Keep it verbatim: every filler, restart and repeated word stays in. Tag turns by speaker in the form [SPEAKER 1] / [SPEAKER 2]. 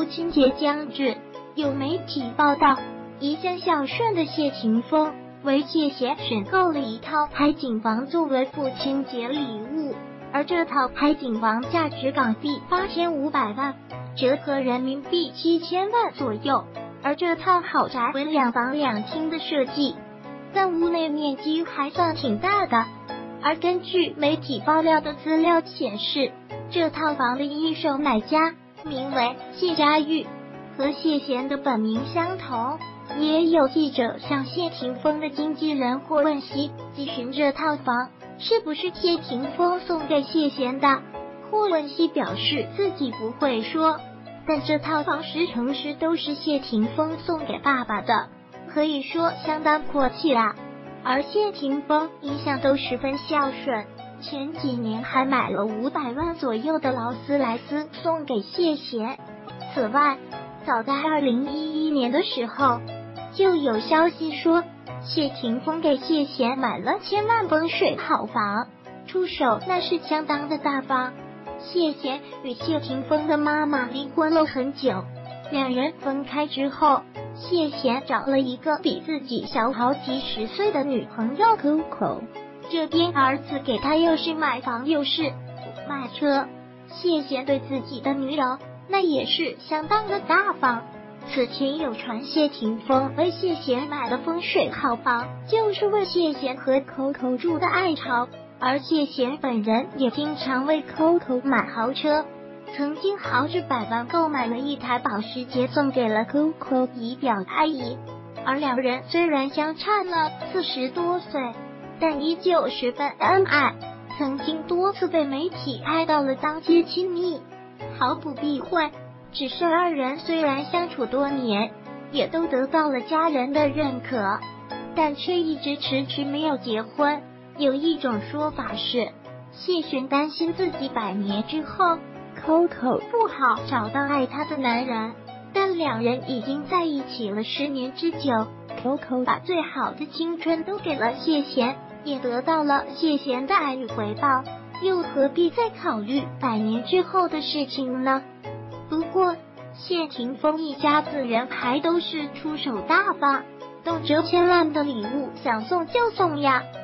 [SPEAKER 1] 亲节将至，有媒体报道，一向孝顺的谢霆锋为谢贤选购了一套海景房作为父亲节礼物，而这套海景房价值港币八千五百万，折合人民币七千万左右。而这套豪宅为两房两厅的设计，但屋内面积还算挺大的。而根据媒体爆料的资料显示，这套房的一手买家名为谢家玉，和谢贤的本名相同。也有记者向谢霆锋的经纪人霍汶希咨询这套房是不是谢霆锋送给谢贤的。霍汶希表示自己不会说，但这套房十成十都是谢霆锋送给爸爸的，可以说相当阔气啦。而谢霆锋一向都十分孝顺，前几年还买了五百万左右的劳斯莱斯送给谢贤。此外，早在二零一一年的时候，就有消息说谢霆锋给谢贤买了千万风水好房，出手那是相当的大方。谢贤与谢霆锋的妈妈离婚了很久，两人分开之后，谢贤找了一个比自己小好几十岁的女朋友 Coco， 这边儿子给他又是买房又是买车，谢贤对自己的女友那也是相当的大方。此前有传谢霆锋为谢贤买的风水好房，就是为谢贤和 Coco 住的爱巢，而谢贤本人也经常为 Coco 买豪车，曾经豪掷百万购买了一台保时捷送给了 Coco 以表爱意。而两人虽然相差了四十多岁，但依旧十分恩爱，曾经多次被媒体拍到了当街亲密。毫不避讳，只是二人虽然相处多年，也都得到了家人的认可，但却一直迟迟没有结婚。有一种说法是，谢贤担心自己百年之后 Coco 不好找到爱他的男人，但两人已经在一起了十年之久， Coco 把最好的青春都给了谢贤，也得到了谢贤的爱与回报，又何必再考虑百年之后的事情呢？不过谢霆锋一家子人还都是出手大方，动辄千万的礼物想送就送呀。